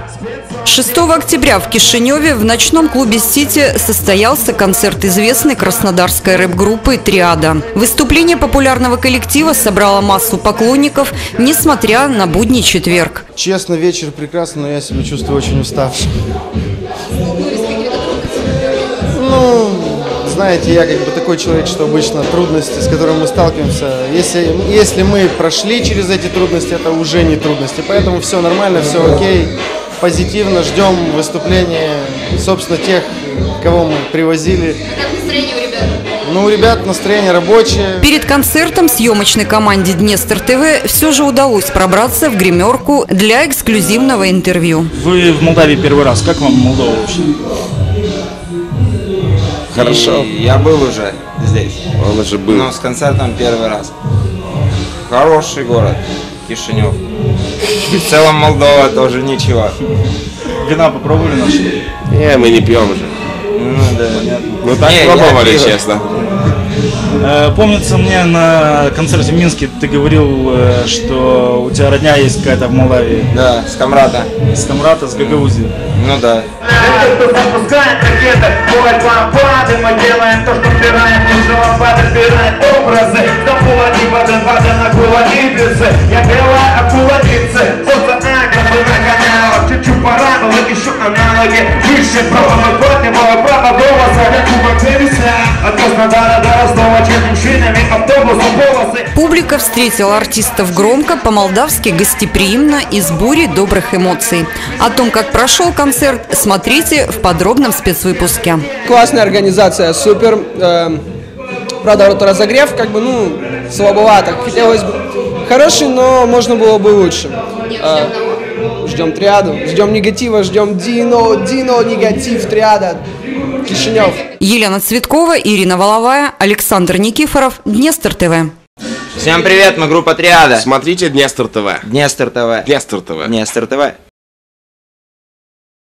6 октября в Кишиневе в ночном клубе «Сити» состоялся концерт известной краснодарской рэп-группы «Триада». Выступление популярного коллектива собрало массу поклонников, несмотря на будний четверг. Честно, вечер прекрасный, но я себя чувствую очень уставшим. Ну, знаете, я как бы такой человек, что обычно трудности, с которыми мы сталкиваемся, если мы прошли через эти трудности, это уже не трудности. Поэтому все нормально, все окей. Позитивно ждем выступления, собственно, тех, кого мы привозили. Как настроение у ребят? Ну, у ребят настроение рабочее. Перед концертом съемочной команде «Днестр ТВ» все же удалось пробраться в гримерку для эксклюзивного интервью. Вы в Молдавии первый раз. Как вам Молдова вообще? Хорошо. Я был уже здесь. Он уже был. Но с концертом первый раз. Хороший город, Кишинев. В целом Молдова тоже ничего. Вина попробовали наши? Не, мы не пьем уже. Ну да. Ну так Не, пробовали, я пью. честно. Помнится, мне на концерте в Минске ты говорил, что у тебя родня есть какая-то в Молдавии. Да, с Камрата. С Камрата, с Гагаузии. Ну да. Запускает ракеты, бывает лампады, мы делаем то, что вбираем, нужно лампады вбирать образы, забыла не баден, акула ибицы, я белая акула ницы, просто агры на каналах, чуть-чуть порадовать, еще аналоги, выше право, платим, право голоса, кубок Дэвиса, от Краснодара до Ростова, чьими шинами, автобус, волосы. Публика встретила артистов громко, по-молдавски гостеприимно и с бурей добрых эмоций. О том, как прошел концерт, смотрите в подробном спецвыпуске. Классная организация, супер. Правда, вот разогрев слабовато. Хотелось бы хороший, но можно было бы лучше. Ждем Триаду, ждем негатива, ждем Дино, негатив, Триада, Кишинев. Елена Цветкова, Ирина Воловая, Александр Никифоров, Днестр ТВ. Всем привет, мы группа Триада. Смотрите Днестр ТВ. Днестр ТВ. Днестр ТВ. Днестр ТВ.